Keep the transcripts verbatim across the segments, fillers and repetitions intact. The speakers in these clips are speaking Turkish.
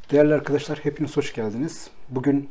Değerli arkadaşlar, hepiniz hoş geldiniz. Bugün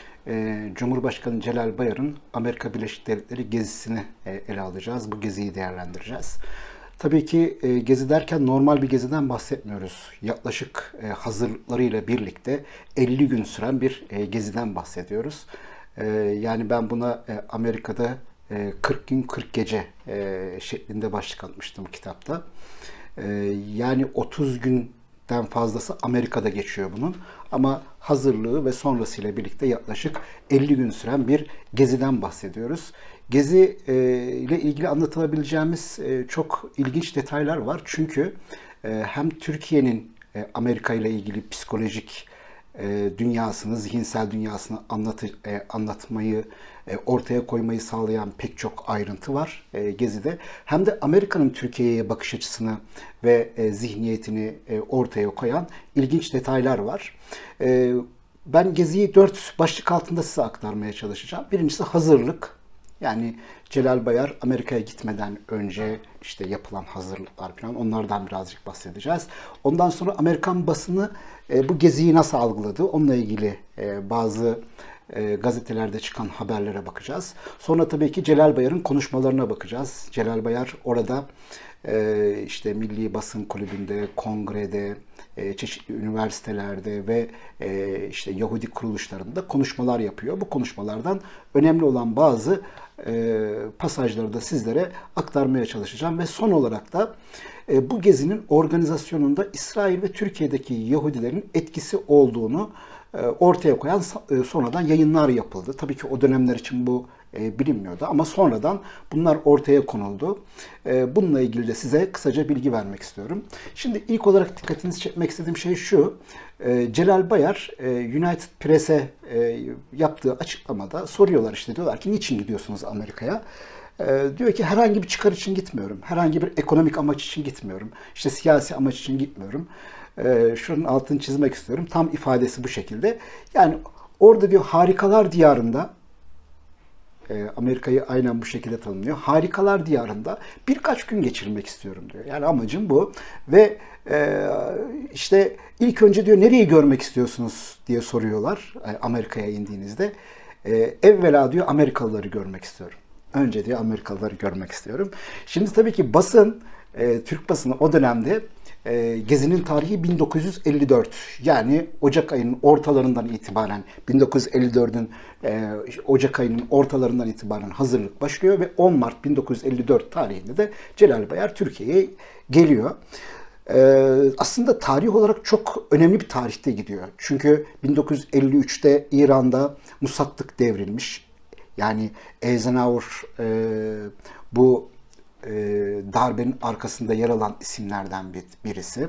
e, Cumhurbaşkanı Celal Bayar'ın Amerika Birleşik Devletleri gezisini e, ele alacağız. Bu geziyi değerlendireceğiz. Tabii ki e, gezi derken normal bir geziden bahsetmiyoruz. Yaklaşık e, hazırlıklarıyla birlikte elli gün süren bir e, geziden bahsediyoruz. E, yani ben buna e, Amerika'da e, kırk gün kırk gece e, şeklinde başlık atmıştım kitapta. E, yani otuz gün den fazlası Amerika'da geçiyor bunun. Ama hazırlığı ve sonrasıyla birlikte yaklaşık elli gün süren bir geziden bahsediyoruz. Gezi e, ile ilgili anlatabileceğimiz e, çok ilginç detaylar var. Çünkü e, hem Türkiye'nin e, Amerika ile ilgili psikolojik e, dünyasını, zihinsel dünyasını anlatı, e, anlatmayı, e, ortaya koymayı sağlayan pek çok ayrıntı var e, Gezi'de. Hem de Amerika'nın Türkiye'ye bakış açısını ve e, zihniyetini e, ortaya koyan ilginç detaylar var. E, ben Gezi'yi dört başlık altında size aktarmaya çalışacağım. Birincisi hazırlık. Yani Celal Bayar Amerika'ya gitmeden önce işte yapılan hazırlıklar falan, onlardan birazcık bahsedeceğiz. Ondan sonra Amerikan basını e, bu geziyi nasıl algıladı, onunla ilgili e, bazı e, gazetelerde çıkan haberlere bakacağız. Sonra tabii ki Celal Bayar'ın konuşmalarına bakacağız. Celal Bayar orada e, işte Milli Basın Kulübü'nde, kongrede, e, çeşitli üniversitelerde ve e, işte Yahudi kuruluşlarında konuşmalar yapıyor. Bu konuşmalardan önemli olan bazı e, pasajları da sizlere aktarmaya çalışacağım ve son olarak da e, bu gezinin organizasyonunda İsrail ve Türkiye'deki Yahudilerin etkisi olduğunu e, ortaya koyan e, sonradan yayınlar yapıldı. Tabii ki o dönemler için bu e, bilinmiyordu ama sonradan bunlar ortaya konuldu. E, bununla ilgili de size kısaca bilgi vermek istiyorum. Şimdi ilk olarak dikkatinizi çekmek istediğim şey şu. E, Celal Bayar e, United Press'e e, yaptığı açıklamada soruyorlar, işte diyorlar ki niçin gidiyorsunuz Amerika'ya? E, diyor ki herhangi bir çıkar için gitmiyorum. Herhangi bir ekonomik amaç için gitmiyorum. İşte siyasi amaç için gitmiyorum. E, şunun altını çizmek istiyorum. Tam ifadesi bu şekilde. Yani orada diyor harikalar diyarında, Amerika'yı aynen bu şekilde tanımlıyor. Harikalar diyarında birkaç gün geçirmek istiyorum diyor. Yani amacım bu. Ve e, işte ilk önce diyor nereyi görmek istiyorsunuz diye soruyorlar Amerika'ya indiğinizde. E, evvela diyor Amerikalıları görmek istiyorum. Önce diyor Amerikalıları görmek istiyorum. Şimdi tabii ki basın, e, Türk basını o dönemde e, Gezi'nin tarihi bin dokuz yüz elli dört. Yani Ocak ayının ortalarından itibaren bin dokuz yüz elli dördün e, Ocak ayının ortalarından itibaren hazırlık başlıyor ve on Mart bin dokuz yüz elli dört tarihinde de Celal Bayar Türkiye'ye geliyor. Ee, aslında tarih olarak çok önemli bir tarihte gidiyor. Çünkü bin dokuz yüz elli üçte İran'da Musaddık devrilmiş. Yani Eisenhower e, bu e, darbenin arkasında yer alan isimlerden bir, birisi.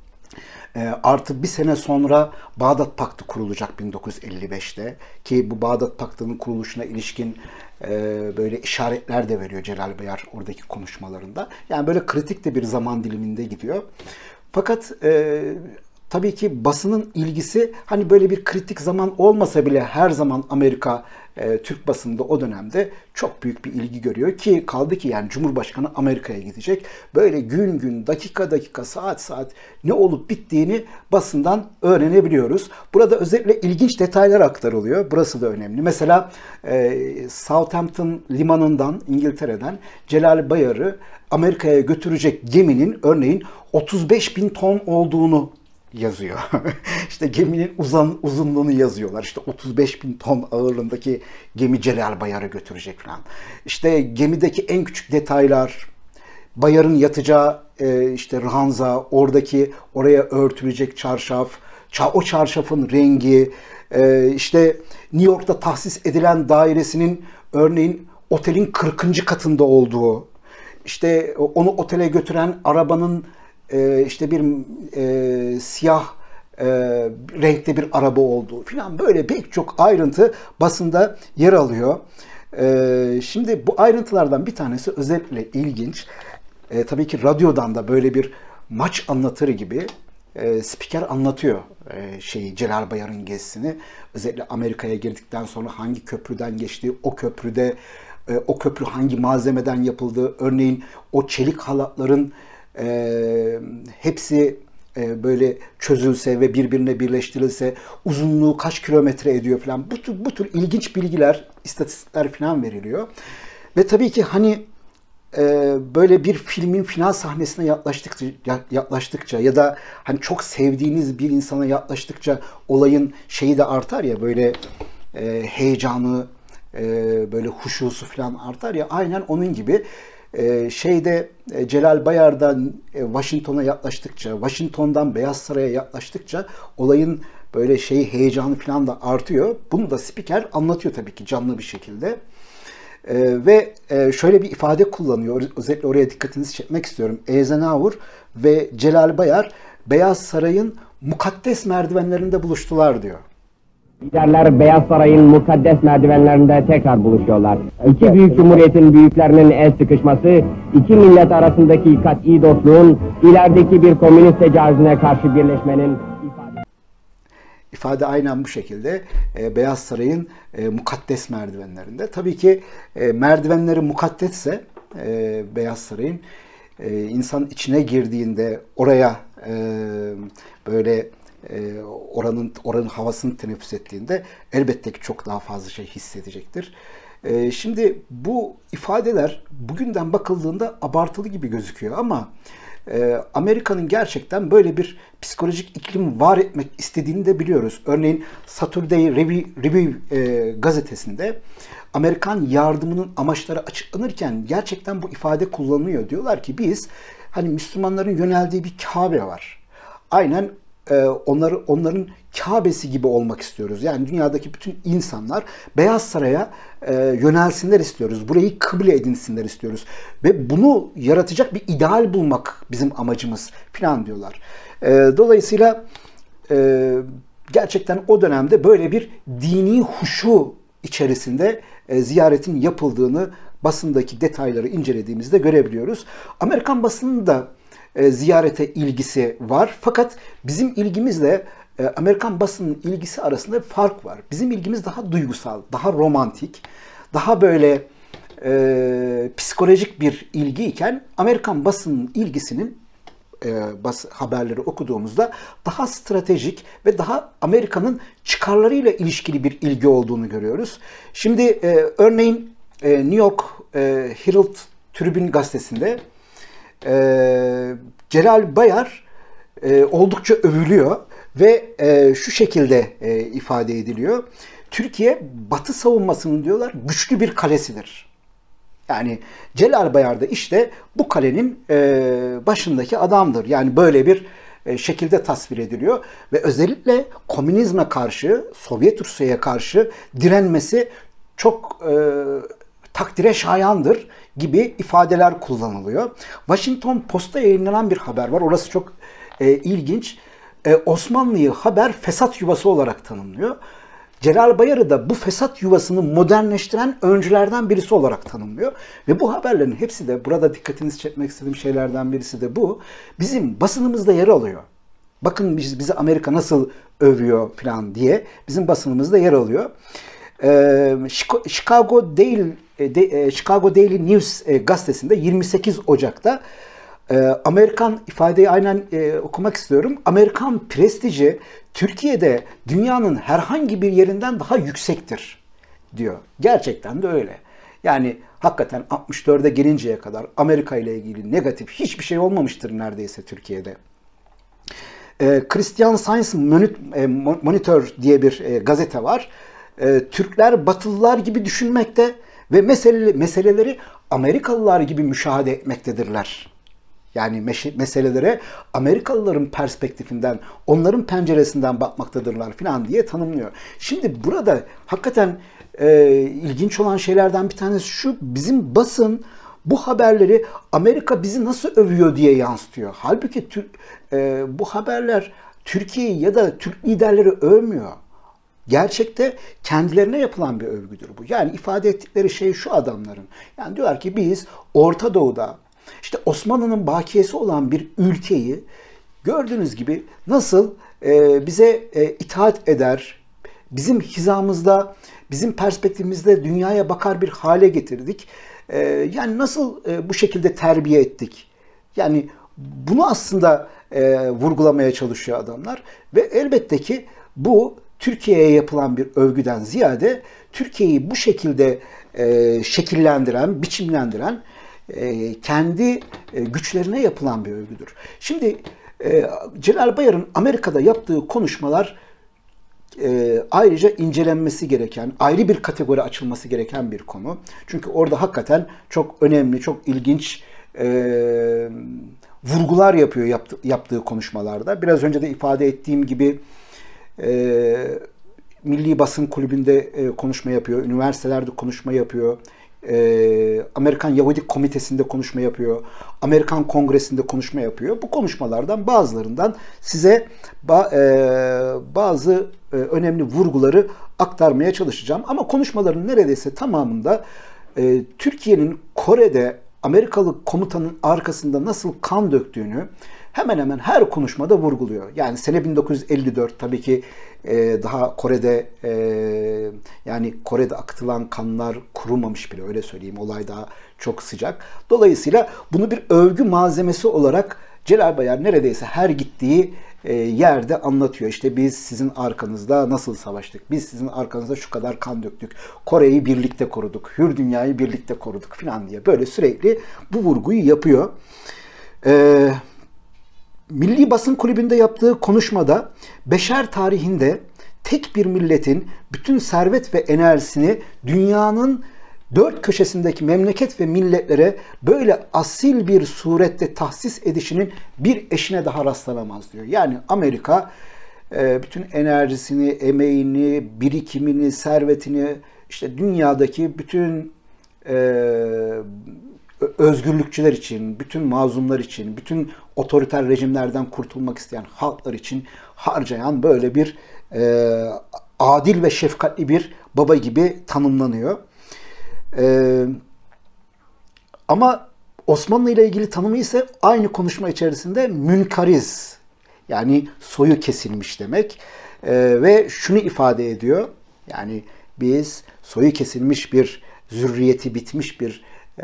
E, artı bir sene sonra Bağdat Paktı kurulacak bin dokuz yüz elli beşte ki bu Bağdat Paktı'nın kuruluşuna ilişkin e, böyle işaretler de veriyor Celal Bayar oradaki konuşmalarında. Yani böyle kritik de bir zaman diliminde gidiyor. Fakat e, tabii ki basının ilgisi hani böyle bir kritik zaman olmasa bile her zaman Amerika e, Türk basında o dönemde çok büyük bir ilgi görüyor ki kaldı ki yani Cumhurbaşkanı Amerika'ya gidecek. Böyle gün gün, dakika dakika, saat saat ne olup bittiğini basından öğrenebiliyoruz. Burada özellikle ilginç detaylar aktarılıyor. Burası da önemli. Mesela e, Southampton limanından, İngiltere'den Celal Bayar'ı Amerika'ya götürecek geminin örneğin otuz beş bin ton olduğunu yazıyor. İşte geminin uzun, uzunluğunu yazıyorlar. İşte otuz beş bin ton ağırlığındaki gemi Celal Bayar'ı götürecek falan. İşte gemideki en küçük detaylar, Bayar'ın yatacağı e, işte ranza, oradaki oraya örtülecek çarşaf, o çarşafın rengi, e, işte New York'ta tahsis edilen dairesinin örneğin otelin kırkıncı katında olduğu, işte onu otele götüren arabanın e, işte bir e, siyah e, renkte bir araba olduğu filan, böyle pek çok ayrıntı basında yer alıyor. E, şimdi bu ayrıntılardan bir tanesi özellikle ilginç. E, tabii ki radyodan da böyle bir maç anlatır gibi e, spiker anlatıyor e, şeyi Celal Bayar'ın gezisini. Özellikle Amerika'ya girdikten sonra hangi köprüden geçtiği, o köprüde e, o köprü hangi malzemeden yapıldığı, örneğin o çelik halatların e, hepsi e, böyle çözülse ve birbirine birleştirilse uzunluğu kaç kilometre ediyor falan. Bu tür, bu tür ilginç bilgiler, istatistikler falan veriliyor. Ve tabii ki hani e, böyle bir filmin final sahnesine yaklaştıkça, yaklaştıkça ya da hani çok sevdiğiniz bir insana yaklaştıkça olayın şeyi de artar ya, böyle e, heyecanı, e, böyle huşusu falan artar ya, aynen onun gibi. Ee, şeyde e, Celal Bayar'dan e, Washington'a yaklaştıkça, Washington'dan Beyaz Saray'a yaklaştıkça olayın böyle şey heyecanı falan da artıyor. Bunu da spiker anlatıyor tabii ki canlı bir şekilde. Ee, ve e, şöyle bir ifade kullanıyor. Özellikle oraya dikkatinizi çekmek istiyorum. Eisenhower ve Celal Bayar Beyaz Saray'ın mukaddes merdivenlerinde buluştular diyor. Liderler Beyaz Saray'ın mukaddes merdivenlerinde tekrar buluşuyorlar. İki büyük cumhuriyetin büyüklerinin el sıkışması, iki millet arasındaki kat'i dostluğun, ilerideki bir komünist tecavüzüne karşı birleşmenin ifade. İfade aynen bu şekilde. E, Beyaz Saray'ın e, mukaddes merdivenlerinde. Tabii ki e, merdivenleri mukaddesse e, Beyaz Saray'ın e, insan içine girdiğinde oraya e, böyle e, oranın oranın havasını teneffüs ettiğinde elbette ki çok daha fazla şey hissedecektir. E, şimdi bu ifadeler bugünden bakıldığında abartılı gibi gözüküyor ama e, Amerika'nın gerçekten böyle bir psikolojik iklim var etmek istediğini de biliyoruz. Örneğin Saturday Review, Review e, gazetesinde Amerikan yardımının amaçları açıklanırken gerçekten bu ifade kullanılıyor. Diyorlar ki biz hani Müslümanların yöneldiği bir Kabe var. Aynen onları onların Kabe'si gibi olmak istiyoruz. Yani dünyadaki bütün insanlar Beyaz Saray'a e, yönelsinler istiyoruz. Burayı kıble edinsinler istiyoruz. Ve bunu yaratacak bir ideal bulmak bizim amacımız falan diyorlar. E, dolayısıyla e, gerçekten o dönemde böyle bir dini huşu içerisinde e, ziyaretin yapıldığını basındaki detayları incelediğimizde görebiliyoruz. Amerikan basının da E, ziyarete ilgisi var. Fakat bizim ilgimizle e, Amerikan basının ilgisi arasında bir fark var. Bizim ilgimiz daha duygusal, daha romantik, daha böyle e, psikolojik bir ilgi iken Amerikan basının ilgisinin e, bas, haberleri okuduğumuzda daha stratejik ve daha Amerika'nın çıkarlarıyla ilişkili bir ilgi olduğunu görüyoruz. Şimdi e, örneğin e, New York e, Herald Tribune gazetesinde Ee, Celal Bayar e, oldukça övülüyor ve e, şu şekilde e, ifade ediliyor. Türkiye Batı savunmasının diyorlar güçlü bir kalesidir. Yani Celal Bayar da işte bu kalenin e, başındaki adamdır. Yani böyle bir e, şekilde tasvir ediliyor ve özellikle komünizme karşı, Sovyet Rusya'ya karşı direnmesi çok e, takdire şayandır gibi ifadeler kullanılıyor. Washington Post'ta yayınlanan bir haber var. Orası çok e, ilginç. E, Osmanlı'yı haber fesat yuvası olarak tanımlıyor. Celal Bayar'ı da bu fesat yuvasını modernleştiren öncülerden birisi olarak tanımlıyor. Ve bu haberlerin hepsi de, burada dikkatinizi çekmek istediğim şeylerden birisi de bu, bizim basınımızda yer alıyor. Bakın biz, bizi Amerika nasıl övüyor falan diye bizim basınımızda yer alıyor. E, Chicago Daily De, Chicago Daily News e, gazetesinde yirmi sekiz Ocak'ta e, Amerikan ifadeyi aynen e, okumak istiyorum. Amerikan prestiji Türkiye'de dünyanın herhangi bir yerinden daha yüksektir diyor. Gerçekten de öyle. Yani hakikaten altmış dörde gelinceye kadar Amerika ile ilgili negatif hiçbir şey olmamıştır neredeyse Türkiye'de. E, Christian Science Monitor diye bir e, gazete var. E, Türkler Batılılar gibi düşünmekte ve mesele, meseleleri Amerikalılar gibi müşahede etmektedirler. Yani meselelere Amerikalıların perspektifinden, onların penceresinden bakmaktadırlar falan diye tanımlıyor. Şimdi burada hakikaten e, ilginç olan şeylerden bir tanesi şu: bizim basın bu haberleri Amerika bizi nasıl övüyor diye yansıtıyor. Halbuki e, bu haberler Türkiye'yi ya da Türk liderleri övmüyor. Gerçekte kendilerine yapılan bir övgüdür bu. Yani ifade ettikleri şey şu adamların. Yani diyorlar ki biz Orta Doğu'da işte Osmanlı'nın bakiyesi olan bir ülkeyi gördüğünüz gibi nasıl e, bize e, itaat eder, bizim hizamızda, bizim perspektifimizde dünyaya bakar bir hale getirdik. E, yani nasıl e, bu şekilde terbiye ettik. Yani bunu aslında e, vurgulamaya çalışıyor adamlar. Ve elbette ki bu Türkiye'ye yapılan bir övgüden ziyade Türkiye'yi bu şekilde e, şekillendiren, biçimlendiren e, kendi e, güçlerine yapılan bir övgüdür. Şimdi e, Celal Bayar'ın Amerika'da yaptığı konuşmalar e, ayrıca incelenmesi gereken, ayrı bir kategori açılması gereken bir konu. Çünkü orada hakikaten çok önemli, çok ilginç e, vurgular yapıyor yaptı, yaptığı konuşmalarda. Biraz önce de ifade ettiğim gibi e, Milli Basın Kulübü'nde e, konuşma yapıyor, üniversitelerde konuşma yapıyor, e, Amerikan Yahudi Komitesi'nde konuşma yapıyor, Amerikan Kongresi'nde konuşma yapıyor. Bu konuşmalardan bazılarından size ba, e, bazı e, önemli vurguları aktarmaya çalışacağım. Ama konuşmaların neredeyse tamamında e, Türkiye'nin Kore'de Amerikalı komutanın arkasında nasıl kan döktüğünü hemen hemen her konuşmada vurguluyor. Yani sene bin dokuz yüz elli dört tabii ki e, daha Kore'de e, yani Kore'de akıtılan kanlar kurumamış bile, öyle söyleyeyim. Olay daha çok sıcak. Dolayısıyla bunu bir övgü malzemesi olarak Celal Bayar neredeyse her gittiği e, yerde anlatıyor. İşte biz sizin arkanızda nasıl savaştık? Biz sizin arkanızda şu kadar kan döktük. Kore'yi birlikte koruduk. Hür dünyayı birlikte koruduk falan diye böyle sürekli bu vurguyu yapıyor. Eee Milli Basın Kulübü'nde yaptığı konuşmada beşer tarihinde tek bir milletin bütün servet ve enerjisini dünyanın dört köşesindeki memleket ve milletlere böyle asil bir surette tahsis edişinin bir eşine daha rastlanamaz diyor. Yani Amerika bütün enerjisini, emeğini, birikimini, servetini işte dünyadaki bütün özgürlükçüler için, bütün mazlumlar için, bütün otoriter rejimlerden kurtulmak isteyen halklar için harcayan böyle bir e, adil ve şefkatli bir baba gibi tanımlanıyor. E, ama Osmanlı ile ilgili tanımı ise aynı konuşma içerisinde münkariz, yani soyu kesilmiş demek. E, ve şunu ifade ediyor, yani biz soyu kesilmiş bir, zürriyeti bitmiş bir e,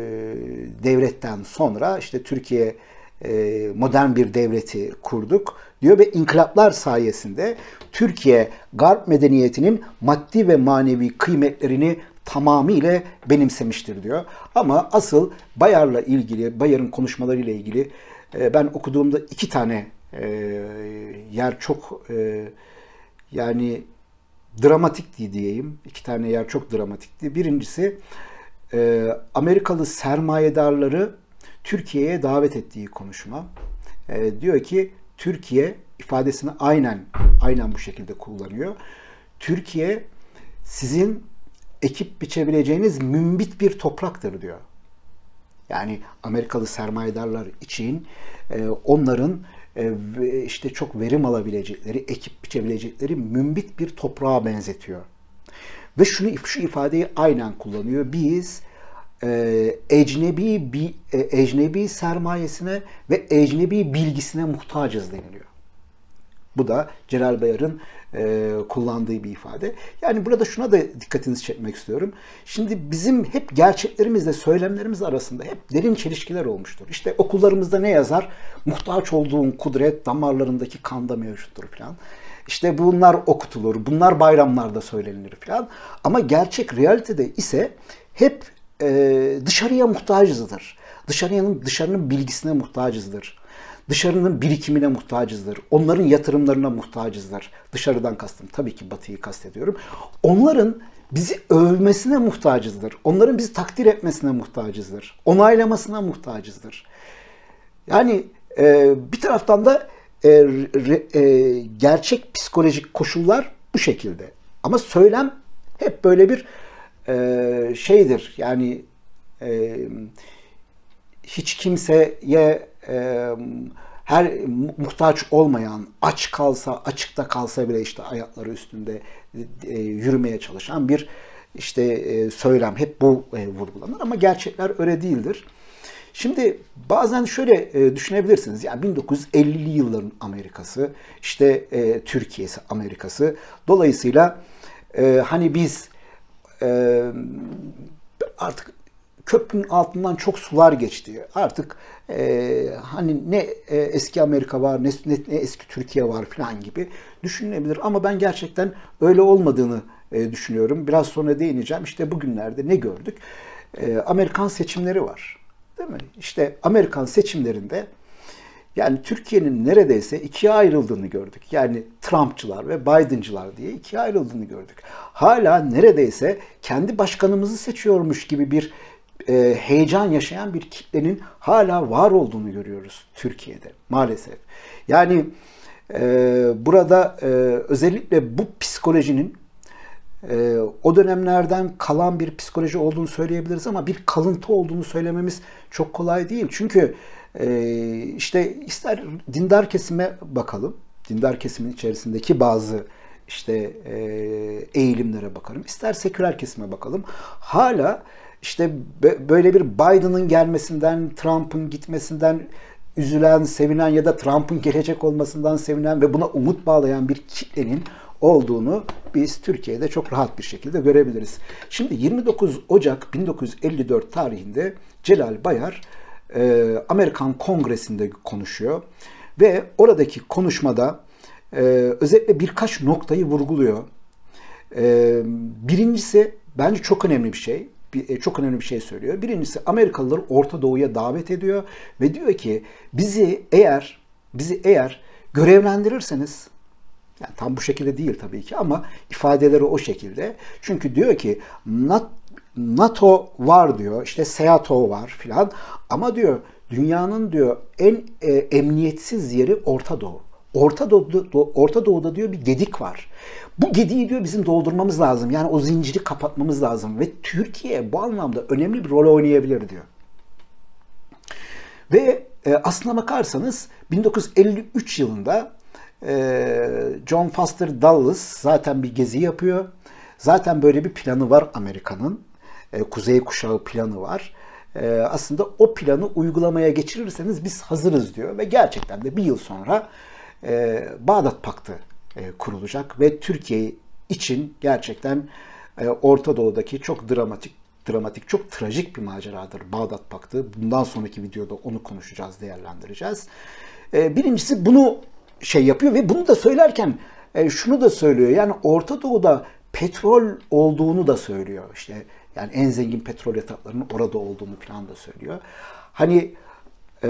devletten sonra işte Türkiye e, modern bir devleti kurduk diyor ve inkılaplar sayesinde Türkiye Garp medeniyetinin maddi ve manevi kıymetlerini tamamıyla benimsemiştir diyor. Ama asıl Bayar'la ilgili, Bayar'ın konuşmalarıyla ilgili e, ben okuduğumda iki tane e, yer çok e, yani dramatikti diyeyim. İki tane yer çok dramatikti. Birincisi e, Amerikalı sermayedarları Türkiye'ye davet ettiği konuşma. E, diyor ki Türkiye, ifadesini aynen aynen bu şekilde kullanıyor. Türkiye sizin ekip biçebileceğiniz mümbit bir topraktır diyor. Yani Amerikalı sermayedarlar için e, onların e, işte çok verim alabilecekleri, ekip biçebilecekleri mümbit bir toprağa benzetiyor. Ve şunu şu ifadeyi aynen kullanıyor. Biz e, ecnebi bir e, ecnebi sermayesine ve ecnebi bilgisine muhtacız deniliyor. Bu da Celal Bayar'ın e, kullandığı bir ifade. Yani burada şuna da dikkatinizi çekmek istiyorum. Şimdi bizim hep gerçeklerimizle söylemlerimiz arasında hep derin çelişkiler olmuştur. İşte okullarımızda ne yazar? Muhtaç olduğun kudret damarlarındaki kanda mevcuttur falan. İşte bunlar okutulur, bunlar bayramlarda söylenir falan. Ama gerçek realitede ise hep e, dışarıya muhtacızdır. Dışarının, dışarının bilgisine muhtacızdır. Dışarının birikimine muhtacızdır. Onların yatırımlarına muhtacızdır. Dışarıdan kastım tabii ki Batı'yı kastediyorum. Onların bizi övmesine muhtacızdır. Onların bizi takdir etmesine muhtacızdır. Onaylamasına muhtacızdır. Yani e, bir taraftan da e, re, e, gerçek psikolojik koşullar bu şekilde. Ama söylem hep böyle bir e, şeydir. Yani e, hiç kimseye e, her muhtaç olmayan, aç kalsa, açıkta kalsa bile işte ayakları üstünde e, yürümeye çalışan bir işte e, söylem. Hep bu e, vurgulanır ama gerçekler öyle değildir. Şimdi bazen şöyle e, düşünebilirsiniz. Yani bin dokuz yüz ellili yılların Amerika'sı, işte e, Türkiye'si Amerika'sı. Dolayısıyla e, hani biz e, artık köprünün altından çok sular geçti. Artık e, hani ne e, eski Amerika var, ne, ne, ne eski Türkiye var falan gibi düşünülebilir. Ama ben gerçekten öyle olmadığını e, düşünüyorum. Biraz sonra değineceğim. İşte bugünlerde ne gördük? E, Amerikan seçimleri var. Değil mi? İşte Amerikan seçimlerinde yani Türkiye'nin neredeyse ikiye ayrıldığını gördük. Yani Trumpçılar ve Biden'cılar diye ikiye ayrıldığını gördük. Hala neredeyse kendi başkanımızı seçiyormuş gibi bir e, heyecan yaşayan bir kitlenin hala var olduğunu görüyoruz Türkiye'de maalesef. Yani e, burada e, özellikle bu psikolojinin e, o dönemlerden kalan bir psikoloji olduğunu söyleyebiliriz ama bir kalıntı olduğunu söylememiz çok kolay değil. Çünkü Ee, işte ister dindar kesime bakalım, dindar kesimin içerisindeki bazı işte e, eğilimlere bakalım, ister seküler kesime bakalım. Hala işte böyle bir Biden'ın gelmesinden, Trump'ın gitmesinden üzülen, sevinen ya da Trump'ın gelecek olmasından sevinen ve buna umut bağlayan bir kitlenin olduğunu biz Türkiye'de çok rahat bir şekilde görebiliriz. Şimdi yirmi dokuz Ocak bin dokuz yüz elli dört tarihinde Celal Bayar Amerikan Kongresi'nde konuşuyor ve oradaki konuşmada e, özellikle birkaç noktayı vurguluyor. E, birincisi bence çok önemli bir şey, bir, çok önemli bir şey söylüyor. Birincisi Amerikalıları Orta Doğu'ya davet ediyor ve diyor ki bizi eğer bizi eğer görevlendirirseniz, yani tam bu şekilde değil tabii ki ama ifadeleri o şekilde. Çünkü diyor ki NATO var diyor, işte SEATO var filan ama diyor dünyanın diyor en e, emniyetsiz yeri Orta Doğu. Orta Doğu'da, Orta Doğu'da diyor bir gedik var. Bu gediği diyor bizim doldurmamız lazım. Yani o zinciri kapatmamız lazım ve Türkiye bu anlamda önemli bir rol oynayabilir diyor. Ve e, aslına bakarsanız bin dokuz yüz elli üç yılında e, John Foster Dulles zaten bir gezi yapıyor. Zaten böyle bir planı var Amerika'nın. E, Kuzey Kuşağı planı var. E, aslında o planı uygulamaya geçirirseniz biz hazırız diyor. Ve gerçekten de bir yıl sonra e, Bağdat Paktı e, kurulacak. Ve Türkiye için gerçekten e, Orta Doğu'daki çok dramatik, dramatik, çok trajik bir maceradır Bağdat Paktı. Bundan sonraki videoda onu konuşacağız, değerlendireceğiz. E, birincisi bunu şey yapıyor ve bunu da söylerken e, şunu da söylüyor. Yani Orta Doğu'da petrol olduğunu da söylüyor. İşte yani en zengin petrol yataklarının orada olduğunu falan da söylüyor. Hani e,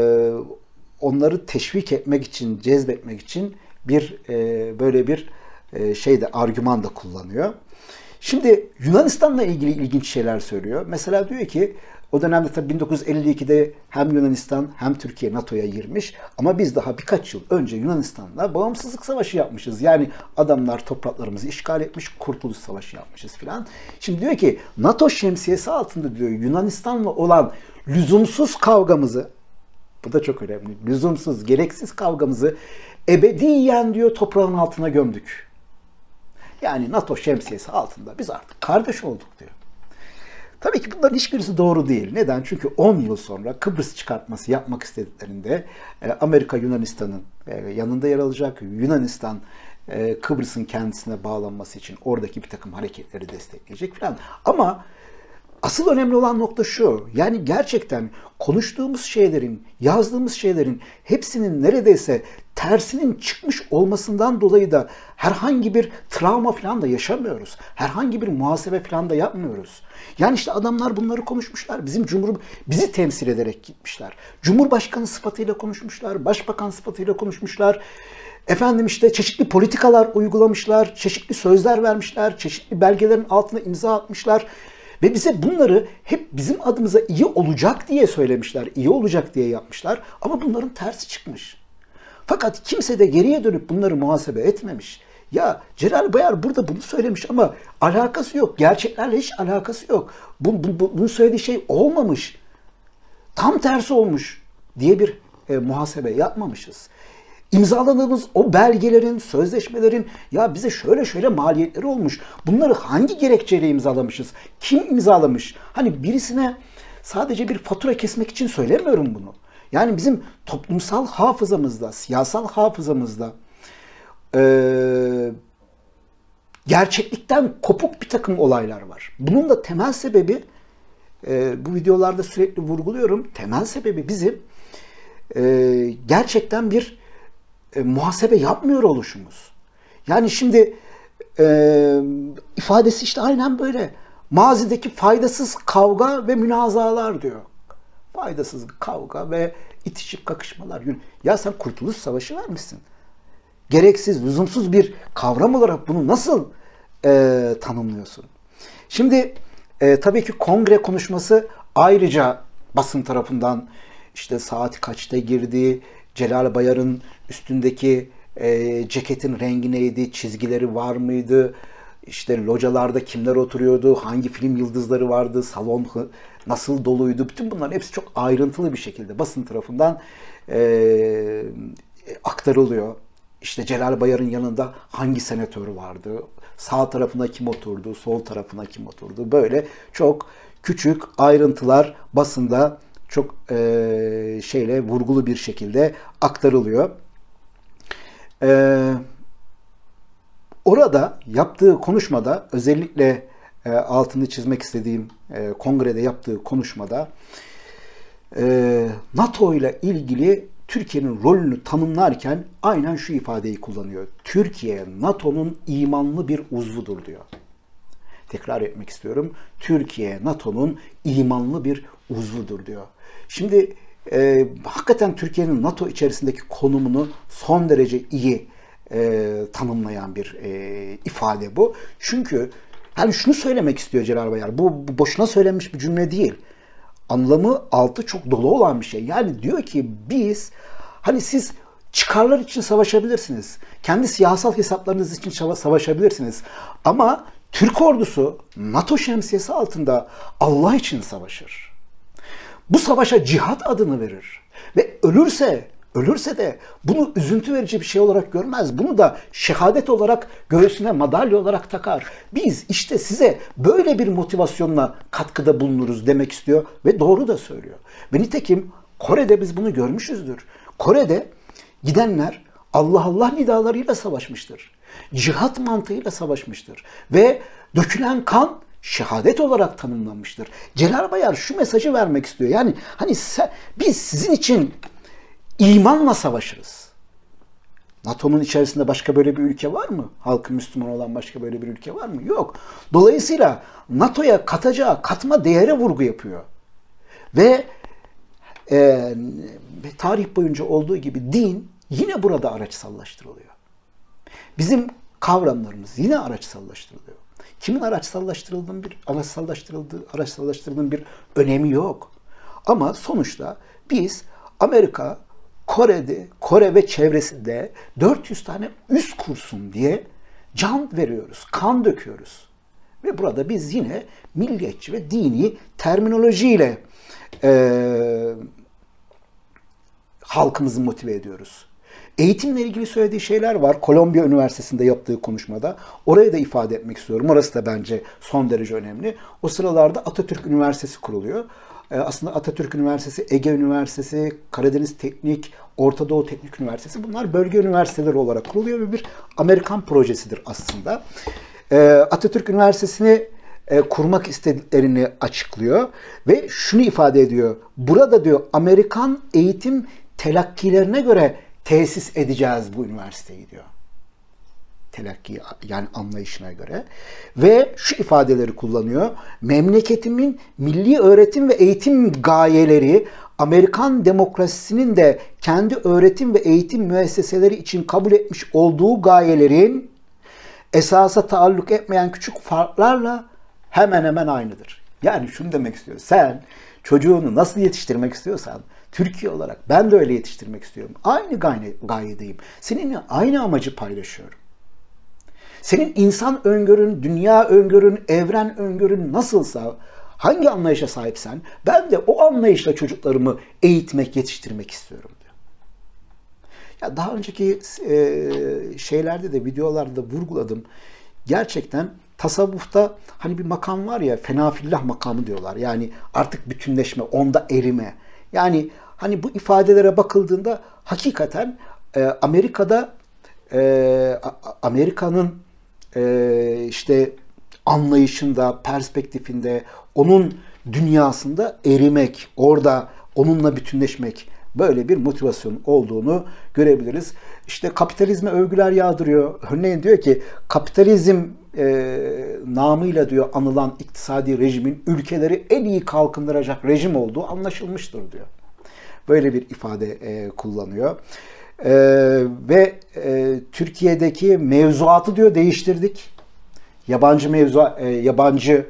onları teşvik etmek için, cezbetmek için bir e, böyle bir e, şey de argüman da kullanıyor. Şimdi Yunanistan'la ilgili ilginç şeyler söylüyor. Mesela diyor ki o dönemde tabii bin dokuz yüz elli ikide hem Yunanistan hem Türkiye NATO'ya girmiş ama biz daha birkaç yıl önce Yunanistan'la bağımsızlık savaşı yapmışız. Yani adamlar topraklarımızı işgal etmiş, kurtuluş savaşı yapmışız filan. Şimdi diyor ki NATO şemsiyesi altında diyor Yunanistan'la olan lüzumsuz kavgamızı, bu da çok önemli, lüzumsuz, gereksiz kavgamızı ebediyen diyor toprağın altına gömdük. Yani NATO şemsiyesi altında biz artık kardeş olduk diyor. Tabii ki bunların hiçbirisi doğru değil. Neden? Çünkü on yıl sonra Kıbrıs çıkartması yapmak istediklerinde Amerika Yunanistan'ın yanında yer alacak. Yunanistan Kıbrıs'ın kendisine bağlanması için oradaki bir takım hareketleri destekleyecek falan. Ama asıl önemli olan nokta şu. Yani gerçekten konuştuğumuz şeylerin, yazdığımız şeylerin hepsinin neredeyse tersinin çıkmış olmasından dolayı da herhangi bir travma falan da yaşamıyoruz. Herhangi bir muhasebe falan da yapmıyoruz. Yani işte adamlar bunları konuşmuşlar. Bizim cumhur bizi temsil ederek gitmişler. Cumhurbaşkanı sıfatıyla konuşmuşlar, başbakan sıfatıyla konuşmuşlar. Efendim işte çeşitli politikalar uygulamışlar, çeşitli sözler vermişler, çeşitli belgelerin altına imza atmışlar. Ve bize bunları hep bizim adımıza iyi olacak diye söylemişler, iyi olacak diye yapmışlar. Ama bunların tersi çıkmış. Fakat kimse de geriye dönüp bunları muhasebe etmemiş. Ya Celal Bayar burada bunu söylemiş ama alakası yok. Gerçeklerle hiç alakası yok. Bu, bu, bu, bunu söylediği şey olmamış. Tam tersi olmuş diye bir e, muhasebe yapmamışız. İmzaladığımız o belgelerin, sözleşmelerin ya bize şöyle şöyle maliyetleri olmuş. Bunları hangi gerekçeyle imzalamışız? Kim imzalamış? Hani birisine sadece bir fatura kesmek için söylemiyorum bunu. Yani bizim toplumsal hafızamızda, siyasal hafızamızda e, gerçeklikten kopuk bir takım olaylar var. Bunun da temel sebebi e, bu videolarda sürekli vurguluyorum. Temel sebebi bizim e, gerçekten bir e, muhasebe yapmıyor oluşumuz. Yani şimdi e, ifadesi işte aynen böyle. Mazideki faydasız kavga ve münazalar diyor. Faydasız kavga ve itişip kakışmalar. Ya sen Kurtuluş Savaşı vermişsin. Gereksiz, lüzumsuz bir kavram olarak bunu nasıl e, tanımlıyorsun? Şimdi e, tabii ki kongre konuşması ayrıca basın tarafından işte saat kaçta girdi, Celal Bayar'ın üstündeki e, ceketin rengi neydi, çizgileri var mıydı, işte localarda kimler oturuyordu, hangi film yıldızları vardı, salon nasıl doluydu, bütün bunların hepsi çok ayrıntılı bir şekilde basın tarafından e, aktarılıyor. İşte Celal Bayar'ın yanında hangi senatör vardı, sağ tarafına kim oturdu, sol tarafına kim oturdu, böyle çok küçük ayrıntılar basında çok e, şeyle vurgulu bir şekilde aktarılıyor. E, orada yaptığı konuşmada özellikle e, altını çizmek istediğim e, kongrede yaptığı konuşmada e, NATO ile ilgili Türkiye'nin rolünü tanımlarken aynen şu ifadeyi kullanıyor. Türkiye NATO'nun imanlı bir uzvudur diyor. Tekrar etmek istiyorum. Türkiye NATO'nun imanlı bir uzvudur diyor. Şimdi e, hakikaten Türkiye'nin NATO içerisindeki konumunu son derece iyi e, tanımlayan bir e, ifade bu. Çünkü yani şunu söylemek istiyor Celal Bayar. Bu, bu boşuna söylenmiş bir cümle değil. Anlamı altı çok dolu olan bir şey. Yani diyor ki biz hani siz çıkarlar için savaşabilirsiniz. Kendi siyasal hesaplarınız için savaşabilirsiniz. Ama Türk ordusu NATO şemsiyesi altında Allah için savaşır. Bu savaşa cihat adını verir. Ve ölürse, ölürse de bunu üzüntü verici bir şey olarak görmez. Bunu da şehadet olarak göğsüne madalya olarak takar. Biz işte size böyle bir motivasyonla katkıda bulunuruz demek istiyor ve doğru da söylüyor. Ve nitekim Kore'de biz bunu görmüşüzdür. Kore'de gidenler Allah Allah nidalarıyla savaşmıştır. Cihat mantığıyla savaşmıştır. Ve dökülen kan şehadet olarak tanımlanmıştır. Celal Bayar şu mesajı vermek istiyor. Yani hani sen, biz sizin için imanla savaşırız. NATO'nun içerisinde başka böyle bir ülke var mı? Halkı Müslüman olan başka böyle bir ülke var mı? Yok. Dolayısıyla NATO'ya katacağı katma değere vurgu yapıyor. Ve e, tarih boyunca olduğu gibi din yine burada araçsallaştırılıyor. Bizim kavramlarımız yine araçsallaştırılıyor. Kimin araçsallaştırıldığının bir araçsallaştırıldığı araçsallaştırıldığının bir önemi yok. Ama sonuçta biz Amerika, Kore'de, Kore ve çevresinde dört yüz tane üs kursun diye can veriyoruz, kan döküyoruz. Ve burada biz yine milliyetçi ve dini terminolojiyle e, halkımızı motive ediyoruz. Eğitimle ilgili söylediği şeyler var. Kolombiya Üniversitesi'nde yaptığı konuşmada. Orayı da ifade etmek istiyorum. Orası da bence son derece önemli. O sıralarda Atatürk Üniversitesi kuruluyor. Aslında Atatürk Üniversitesi, Ege Üniversitesi, Karadeniz Teknik, Orta Doğu Teknik Üniversitesi, bunlar bölge üniversiteleri olarak kuruluyor ve bir Amerikan projesidir aslında. Atatürk Üniversitesi'ni kurmak istediklerini açıklıyor ve şunu ifade ediyor. Burada diyor Amerikan eğitim telakkilerine göre tesis edeceğiz bu üniversiteyi diyor. Telakki yani anlayışına göre. Ve şu ifadeleri kullanıyor. Memleketimin milli öğretim ve eğitim gayeleri Amerikan demokrasisinin de kendi öğretim ve eğitim müesseseleri için kabul etmiş olduğu gayelerin esasa taalluk etmeyen küçük farklarla hemen hemen aynıdır. Yani şunu demek istiyor. Sen çocuğunu nasıl yetiştirmek istiyorsan Türkiye olarak ben de öyle yetiştirmek istiyorum. Aynı gaye, gayedeyim. Seninle aynı amacı paylaşıyorum. Senin insan öngörün, dünya öngörün, evren öngörün nasılsa, hangi anlayışa sahipsen ben de o anlayışla çocuklarımı eğitmek, yetiştirmek istiyorum diyor. Ya daha önceki e, şeylerde de, videolarda vurguladım. Gerçekten tasavvufta hani bir makam var ya, fenafillah makamı diyorlar. Yani artık bütünleşme, onda erime. Yani hani bu ifadelere bakıldığında hakikaten e, Amerika'da e, Amerika'nın e, işte anlayışında, perspektifinde, onun dünyasında erimek, orada onunla bütünleşmek, böyle bir motivasyon olduğunu görebiliriz. İşte kapitalizme övgüler yağdırıyor. Örneğin diyor ki kapitalizm e, namıyla diyor anılan iktisadi rejimin ülkeleri en iyi kalkındıracak rejim olduğu anlaşılmıştır diyor. Böyle bir ifade e, kullanıyor. E, ve e, Türkiye'deki mevzuatı diyor değiştirdik. Yabancı mevzu, e, yabancı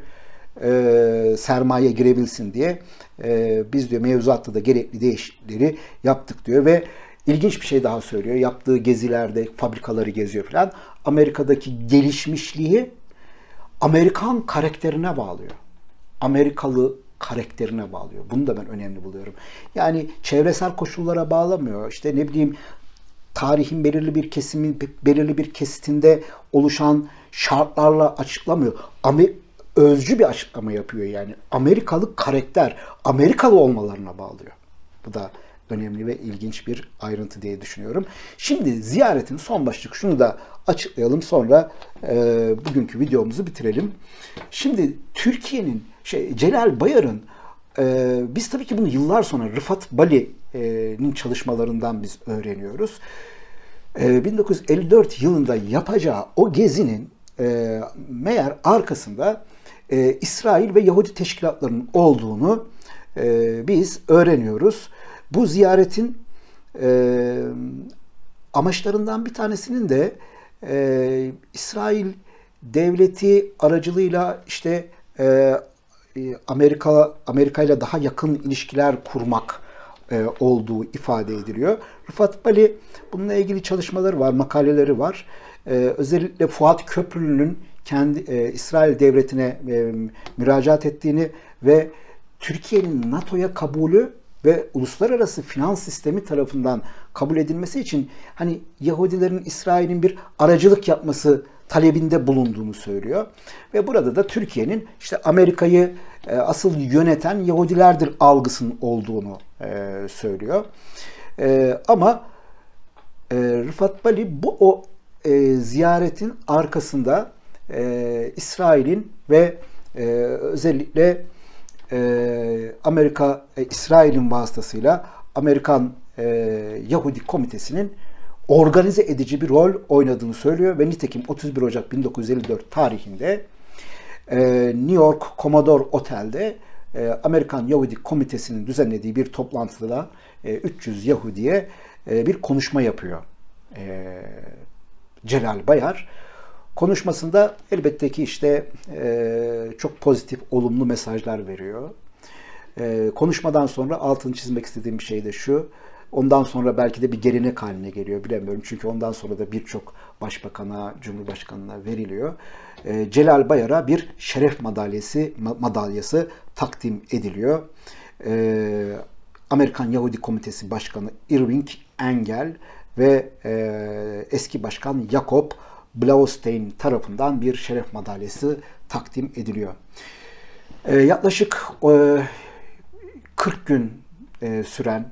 e, sermaye girebilsin diye e, biz diyor mevzuatta da gerekli değişiklikleri yaptık diyor ve ilginç bir şey daha söylüyor. Yaptığı gezilerde fabrikaları geziyor falan. Amerika'daki gelişmişliği Amerikan karakterine bağlıyor. Amerikalı karakterine bağlıyor. Bunu da ben önemli buluyorum. Yani çevresel koşullara bağlamıyor. İşte ne bileyim tarihin belirli bir kesimi, belirli bir kesitinde oluşan şartlarla açıklamıyor. Ama özcü bir açıklama yapıyor yani. Amerikalı karakter, Amerikalı olmalarına bağlıyor. Bu da önemli ve ilginç bir ayrıntı diye düşünüyorum. Şimdi ziyaretin son başlık şunu da açıklayalım, sonra e, bugünkü videomuzu bitirelim. Şimdi Türkiye'nin, şey Celal Bayar'ın, e, biz tabii ki bunu yıllar sonra Rıfat Bali'nin çalışmalarından biz öğreniyoruz. E, bin dokuz yüz elli dört yılında yapacağı o gezinin e, meğer arkasında e, İsrail ve Yahudi teşkilatlarının olduğunu e, biz öğreniyoruz. Bu ziyaretin e, amaçlarından bir tanesinin de e, İsrail devleti aracılığıyla işte e, Amerika Amerika ile daha yakın ilişkiler kurmak e, olduğu ifade ediliyor. Rıfat Bali bununla ilgili çalışmaları var, makaleleri var. E, özellikle Fuat Köprülü'nün kendi e, İsrail devletine e, müracaat ettiğini ve Türkiye'nin NATO'ya kabulü ve uluslararası finans sistemi tarafından kabul edilmesi için hani Yahudilerin İsrail'in bir aracılık yapması talebinde bulunduğunu söylüyor. Ve burada da Türkiye'nin işte Amerika'yı e, asıl yöneten Yahudilerdir algısının olduğunu e, söylüyor. E, ama e, Rıfat Bali bu o e, ziyaretin arkasında e, İsrail'in ve e, özellikle e, Amerika, e, İsrail'in vasıtasıyla Amerikan e, Yahudi Komitesi'nin organize edici bir rol oynadığını söylüyor ve nitekim otuz bir Ocak bin dokuz yüz elli dört tarihinde e, New York Commodore Otel'de e, Amerikan Yahudi Komitesi'nin düzenlediği bir toplantıda e, üç yüz Yahudi'ye e, bir konuşma yapıyor e, Celal Bayar. Konuşmasında elbette ki işte e, çok pozitif, olumlu mesajlar veriyor. E, konuşmadan sonra altını çizmek istediğim bir şey de şu. Ondan sonra belki de bir gelenek haline geliyor, bilemiyorum. Çünkü ondan sonra da birçok başbakana, cumhurbaşkanına veriliyor. E, Celal Bayar'a bir şeref madalyası, madalyası takdim ediliyor. E, Amerikan Yahudi Komitesi Başkanı Irving Engel ve e, eski başkan Jacob Blaustein tarafından bir şeref madalyası takdim ediliyor. E, yaklaşık e, kırk gün e, süren,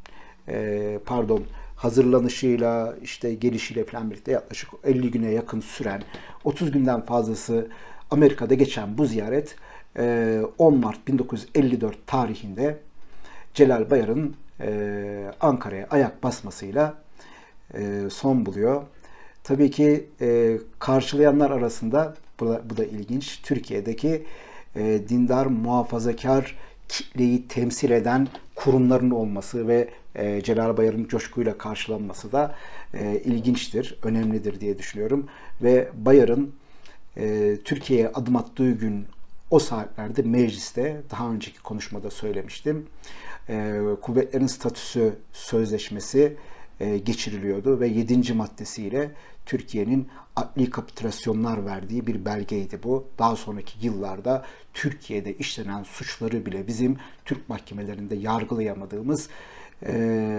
e, pardon hazırlanışıyla işte gelişiyle falan birlikte yaklaşık elli güne yakın süren, otuz günden fazlası Amerika'da geçen bu ziyaret e, on Mart bin dokuz yüz elli dört tarihinde Celal Bayar'ın e, Ankara'ya ayak basmasıyla e, son buluyor. Tabii ki e, karşılayanlar arasında, bu da, bu da ilginç, Türkiye'deki e, dindar, muhafazakar kitleyi temsil eden kurumların olması ve e, Celal Bayar'ın coşkuyla karşılanması da e, ilginçtir, önemlidir diye düşünüyorum. Ve Bayar'ın e, Türkiye'ye adım attığı gün o saatlerde mecliste, daha önceki konuşmada söylemiştim, e, kuvvetlerin statüsü sözleşmesi e, geçiriliyordu ve yedinci maddesiyle Türkiye'nin adli kapitülasyonlar verdiği bir belgeydi bu. Daha sonraki yıllarda Türkiye'de işlenen suçları bile bizim Türk mahkemelerinde yargılayamadığımız, e,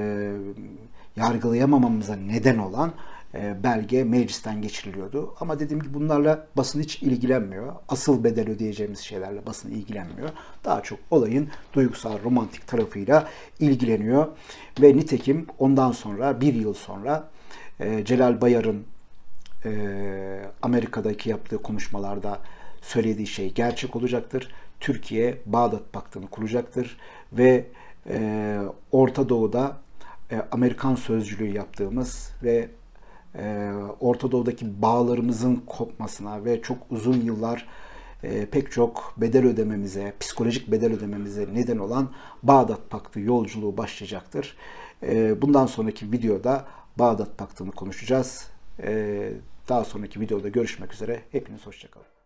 yargılayamamamıza neden olan e, belge meclisten geçiriliyordu. Ama dediğim gibi bunlarla basın hiç ilgilenmiyor. Asıl bedel ödeyeceğimiz şeylerle basın ilgilenmiyor. Daha çok olayın duygusal, romantik tarafıyla ilgileniyor. Ve nitekim ondan sonra, bir yıl sonra e, Celal Bayar'ın e, Amerika'daki yaptığı konuşmalarda söylediği şey gerçek olacaktır. Türkiye Bağdat Paktı'nı kuracaktır ve e, Orta Doğu'da e, Amerikan sözcülüğü yaptığımız ve e, Orta Doğu'daki bağlarımızın kopmasına ve çok uzun yıllar e, pek çok bedel ödememize, psikolojik bedel ödememize neden olan Bağdat Paktı yolculuğu başlayacaktır. E, bundan sonraki videoda Bağdat Paktı'nı konuşacağız. E, daha sonraki videoda görüşmek üzere. Hepiniz hoşça kalın.